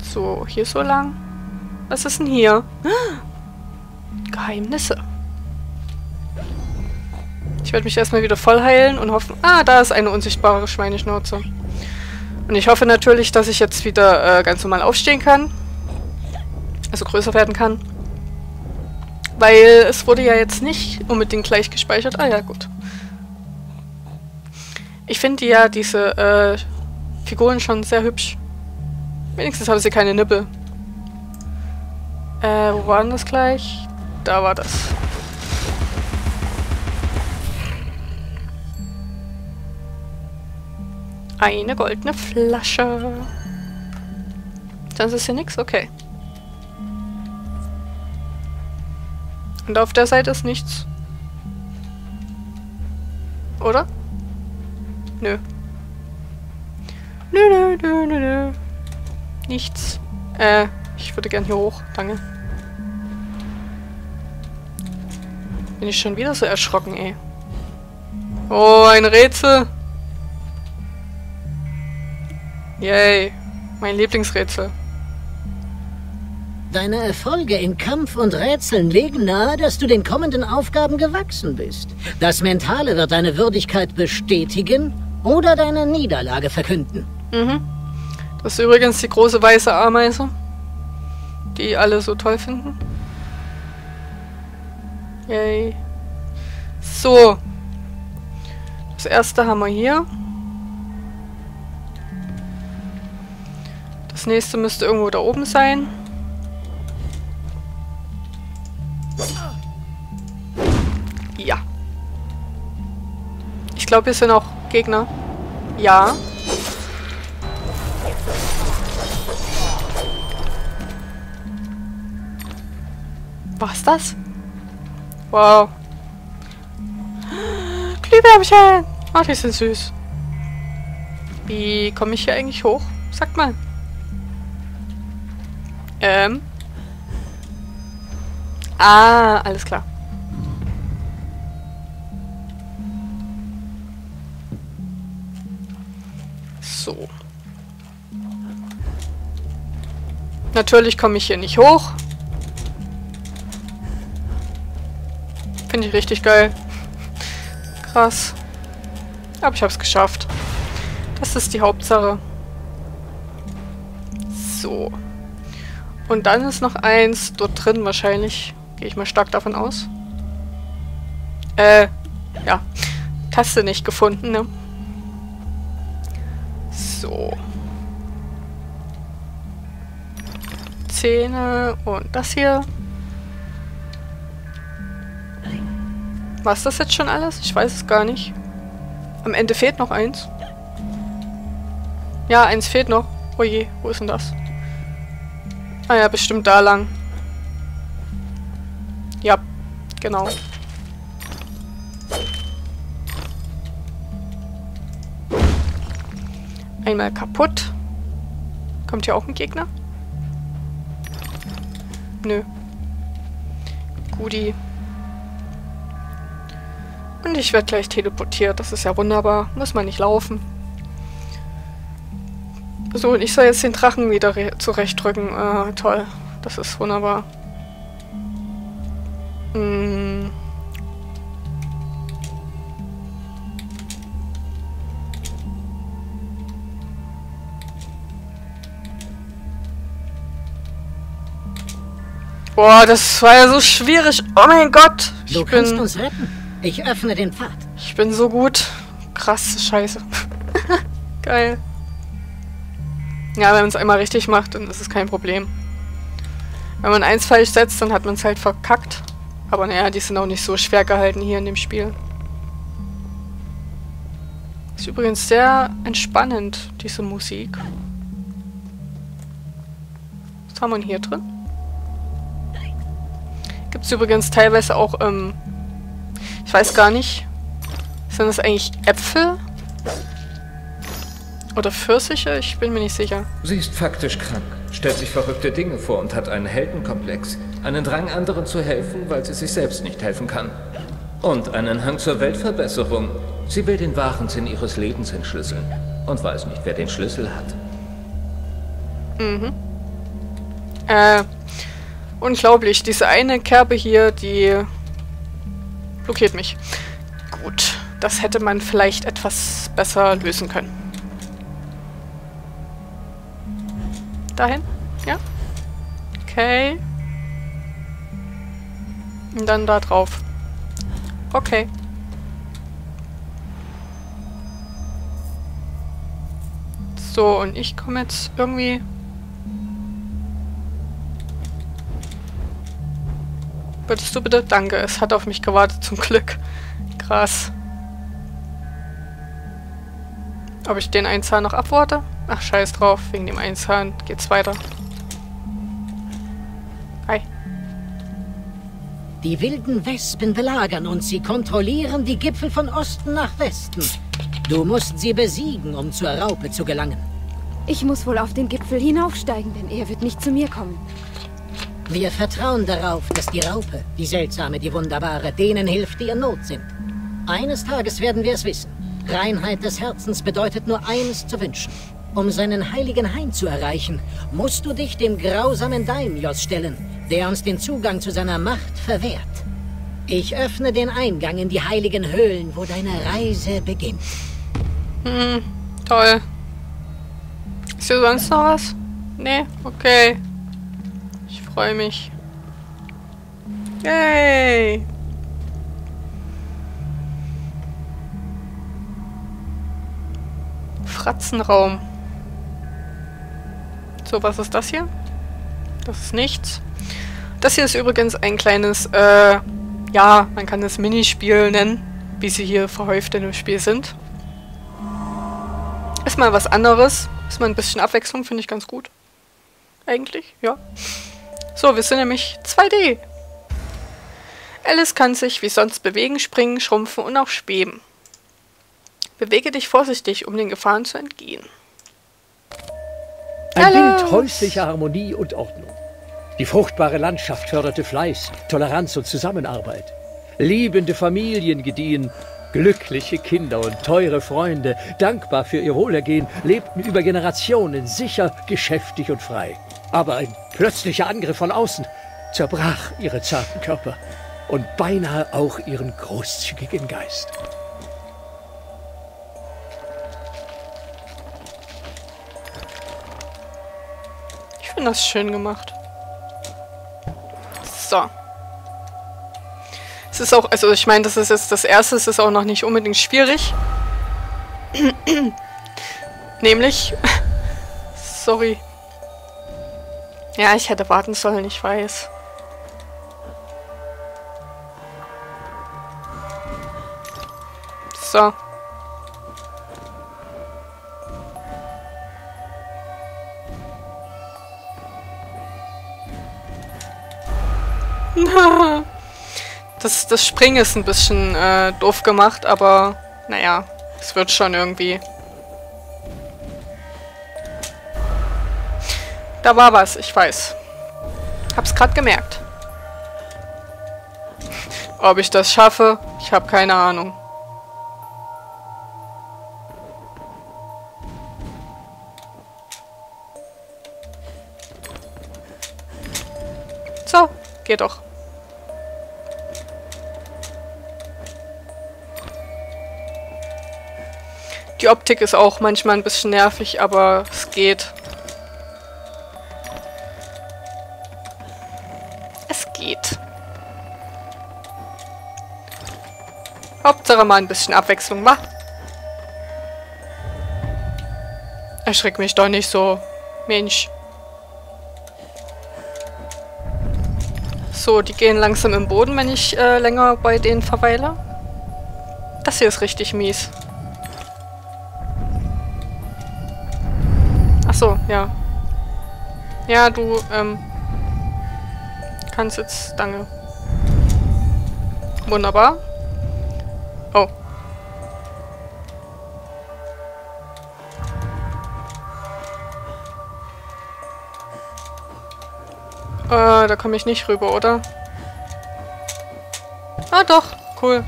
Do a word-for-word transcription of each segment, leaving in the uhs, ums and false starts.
So, hier so lang. Was ist denn hier? Geheimnisse. Ich werde mich erstmal wieder voll heilen und hoffen... Ah, da ist eine unsichtbare Schweineschnauze. Und ich hoffe natürlich, dass ich jetzt wieder äh, ganz normal aufstehen kann. Also größer werden kann. Weil es wurde ja jetzt nicht unbedingt gleich gespeichert. Ah ja, gut. Ich finde ja diese äh, Figuren schon sehr hübsch. Wenigstens haben sie keine Nippel. Äh, wo war denn das gleich? Da war das. Eine goldene Flasche. Sonst ist hier nichts? Okay. Und auf der Seite ist nichts. Oder? Nö. Nö, nö, nö, nö, nö. Nichts. Äh, ich würde gern hier hoch. Danke. Bin ich schon wieder so erschrocken, ey. Oh, ein Rätsel. Yay. Mein Lieblingsrätsel. Deine Erfolge in Kampf und Rätseln legen nahe, dass du den kommenden Aufgaben gewachsen bist. Das Mentale wird deine Würdigkeit bestätigen oder deine Niederlage verkünden. Mhm. Das ist übrigens die große weiße Ameise, die alle so toll finden. Yay. So. Das erste haben wir hier. Das nächste müsste irgendwo da oben sein. Ja. Ich glaube, hier sind auch Gegner. Ja. Was das? Wow. Glühwürmchen! Ach, die sind süß. Wie komme ich hier eigentlich hoch? Sagt mal. Ähm. Ah, alles klar. So. Natürlich komme ich hier nicht hoch. Finde ich richtig geil. Krass. Aber ich habe es geschafft. Das ist die Hauptsache. So. Und dann ist noch eins dort drin wahrscheinlich. Gehe ich mal stark davon aus. Äh, ja. Taste nicht gefunden, ne? So. Zähne und das hier. War es das jetzt schon alles? Ich weiß es gar nicht. Am Ende fehlt noch eins. Ja, eins fehlt noch. Oh je, wo ist denn das? Ah ja, bestimmt da lang. Ja, genau. Einmal kaputt. Kommt hier auch ein Gegner? Nö. Guti. Und ich werde gleich teleportiert. Das ist ja wunderbar. Muss man nicht laufen. So, und ich soll jetzt den Drachen wieder zurechtdrücken. Ah, toll. Das ist wunderbar. Hm. Boah, das war ja so schwierig. Oh mein Gott. Ich Du bin, kannst uns retten. Ich öffne den Pfad. Ich bin so gut. Krass, scheiße. Geil. Ja, wenn man es einmal richtig macht, dann ist es kein Problem. Wenn man eins falsch setzt, dann hat man es halt verkackt. Aber naja, die sind auch nicht so schwer gehalten hier in dem Spiel. Ist übrigens sehr entspannend, diese Musik. Was haben wir denn hier drin? Gibt es übrigens teilweise auch, ähm, ich weiß gar nicht, sind das eigentlich Äpfel? Oder Pfirsiche? Ich bin mir nicht sicher. Sie ist faktisch krank, stellt sich verrückte Dinge vor und hat einen Heldenkomplex. Einen Drang, anderen zu helfen, weil sie sich selbst nicht helfen kann. Und einen Hang zur Weltverbesserung. Sie will den wahren Sinn ihres Lebens entschlüsseln und weiß nicht, wer den Schlüssel hat. Mhm. Äh, unglaublich. Diese eine Kerbe hier, die blockiert mich. Gut, das hätte man vielleicht etwas besser lösen können. Dahin? Ja? Okay. Und dann da drauf. Okay. So, und ich komme jetzt irgendwie... Würdest du bitte? Danke, es hat auf mich gewartet, zum Glück. Krass. Ob ich den einen Zahn noch abwarte? Ach, scheiß drauf, wegen dem einen Zahn geht's weiter. Hi. Die wilden Wespen belagern uns. Sie kontrollieren die Gipfel von Osten nach Westen. Du musst sie besiegen, um zur Raupe zu gelangen. Ich muss wohl auf den Gipfel hinaufsteigen, denn er wird nicht zu mir kommen. Wir vertrauen darauf, dass die Raupe, die seltsame, die wunderbare, denen hilft, die in Not sind. Eines Tages werden wir es wissen. Reinheit des Herzens bedeutet nur eines zu wünschen. Um seinen heiligen Hain zu erreichen, musst du dich dem grausamen Daimyos stellen, der uns den Zugang zu seiner Macht verwehrt. Ich öffne den Eingang in die heiligen Höhlen, wo deine Reise beginnt. Hm, toll. Ist hier sonst noch was? Nee? Okay. Ich freue mich. Yay! Fratzenraum. So, was ist das hier? Das ist nichts. Das hier ist übrigens ein kleines, äh, ja, man kann es Minispiel nennen, wie sie hier verhäuft in dem Spiel sind. Ist mal was anderes. Ist mal ein bisschen Abwechslung, finde ich ganz gut. Eigentlich, ja. So, wir sind nämlich zwei D. Alice kann sich wie sonst bewegen, springen, schrumpfen und auch schweben. Bewege dich vorsichtig, um den Gefahren zu entgehen. Ein Bild häuslicher Harmonie und Ordnung. Die fruchtbare Landschaft förderte Fleiß, Toleranz und Zusammenarbeit. Liebende Familien gediehen, glückliche Kinder und teure Freunde, dankbar für ihr Wohlergehen, lebten über Generationen sicher, geschäftig und frei. Aber ein plötzlicher Angriff von außen zerbrach ihre zarten Körper und beinahe auch ihren großzügigen Geist. Ich finde das schön gemacht. So. Es ist auch, also ich meine, das ist jetzt das erste, es ist auch noch nicht unbedingt schwierig. Nämlich, sorry. Ja, ich hätte warten sollen, ich weiß. So. Das, das Springen ist ein bisschen äh, doof gemacht, aber naja, es wird schon irgendwie. Da war was, ich weiß. Hab's gerade gemerkt. Ob ich das schaffe, ich habe keine Ahnung. So, geht doch. Die Optik ist auch manchmal ein bisschen nervig, aber es geht. Es geht. Hauptsache mal ein bisschen Abwechslung, wa? Erschreck mich doch nicht so, Mensch. So, die gehen langsam im Boden, wenn ich äh, länger bei denen verweile. Das hier ist richtig mies. Ach so, ja. Ja, du, ähm... kannst jetzt... Danke. Wunderbar. Oh. Äh, da komme ich nicht rüber, oder? Ah, doch. Cool.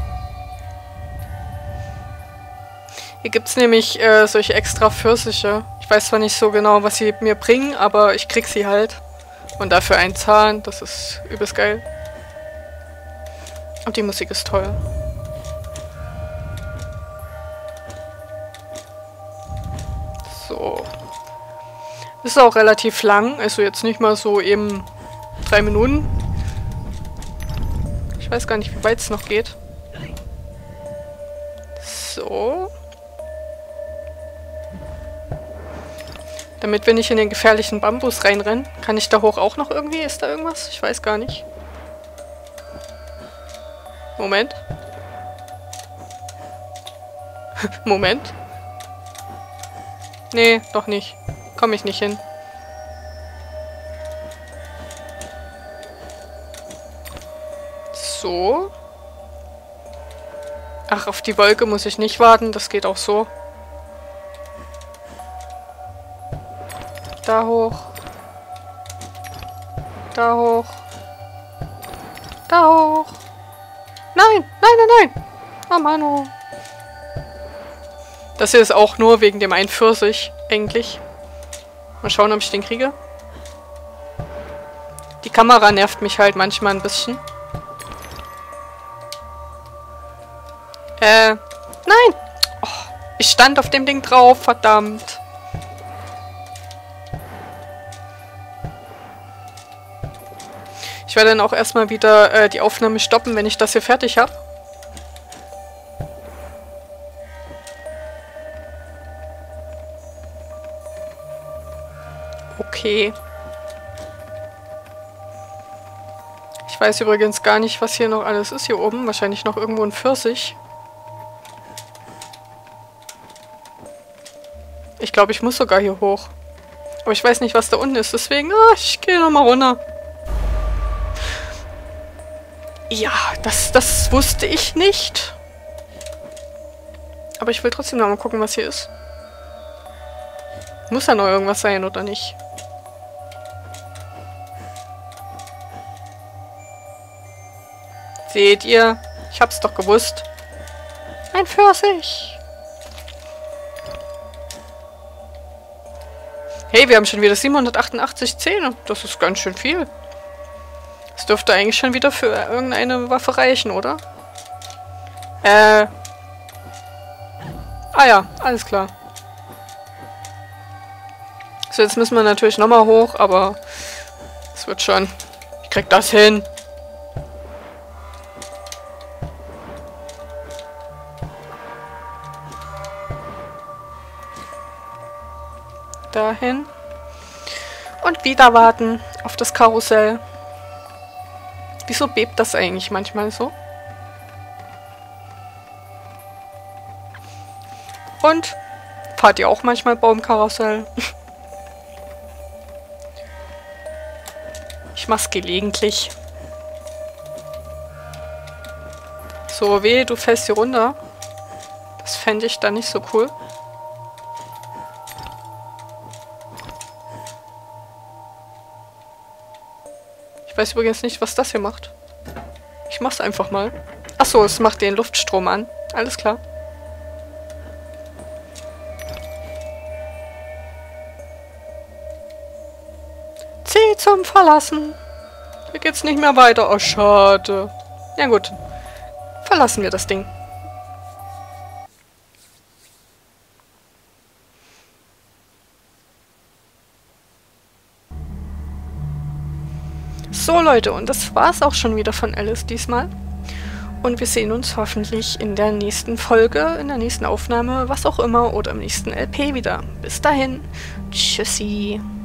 Hier gibt es nämlich äh, solche extra Pfirsiche. Ich weiß zwar nicht so genau, was sie mir bringen, aber ich krieg sie halt. Und dafür ein Zahn. Das ist übelst geil. Und die Musik ist toll. So. Ist auch relativ lang. Also jetzt nicht mal so eben drei Minuten. Ich weiß gar nicht, wie weit es noch geht. So. Damit wir nicht in den gefährlichen Bambus reinrennen. Kann ich da hoch auch noch irgendwie? Ist da irgendwas? Ich weiß gar nicht. Moment. Moment. Nee, doch nicht. Komme ich nicht hin. So. Ach, auf die Wolke muss ich nicht warten. Das geht auch so. Da hoch. Da hoch. Da hoch. Nein, nein, nein, nein. Oh Mann, oh. Das hier ist auch nur wegen dem einen Pfirsich, eigentlich. Mal schauen, ob ich den kriege. Die Kamera nervt mich halt manchmal ein bisschen. Äh, nein! Oh, ich stand auf dem Ding drauf, verdammt. Ich werde dann auch erstmal wieder äh, die Aufnahme stoppen, wenn ich das hier fertig habe. Okay. Ich weiß übrigens gar nicht, was hier noch alles ist hier oben. Wahrscheinlich noch irgendwo ein Pfirsich. Ich glaube, ich muss sogar hier hoch. Aber ich weiß nicht, was da unten ist. Deswegen, ah, ich gehe nochmal runter. Ja, das, das wusste ich nicht. Aber ich will trotzdem nochmal gucken, was hier ist. Muss ja noch irgendwas sein, oder nicht? Seht ihr? Ich hab's doch gewusst. Ein Pfirsich. Hey, wir haben schon wieder siebenhundertachtundachtzig Zähne. Das ist ganz schön viel. Das dürfte eigentlich schon wieder für irgendeine Waffe reichen, oder? Äh. Ah ja, alles klar. So, jetzt müssen wir natürlich nochmal hoch, aber es wird schon. Ich krieg das hin. Dahin. Und wieder warten auf das Karussell. Wieso bebt das eigentlich manchmal so? Und? Fahrt ihr auch manchmal Baumkarussell? Ich mach's gelegentlich. So, weh, du fällst hier runter. Das fände ich dann nicht so cool. Ich weiß übrigens nicht, was das hier macht. Ich mach's einfach mal. Achso, es macht den Luftstrom an. Alles klar. C zum Verlassen. Hier geht's nicht mehr weiter. Oh, schade. Ja gut. Verlassen wir das Ding. So Leute, und das war's auch schon wieder von Alice diesmal. Und wir sehen uns hoffentlich in der nächsten Folge, in der nächsten Aufnahme, was auch immer, oder im nächsten L P wieder. Bis dahin. Tschüssi.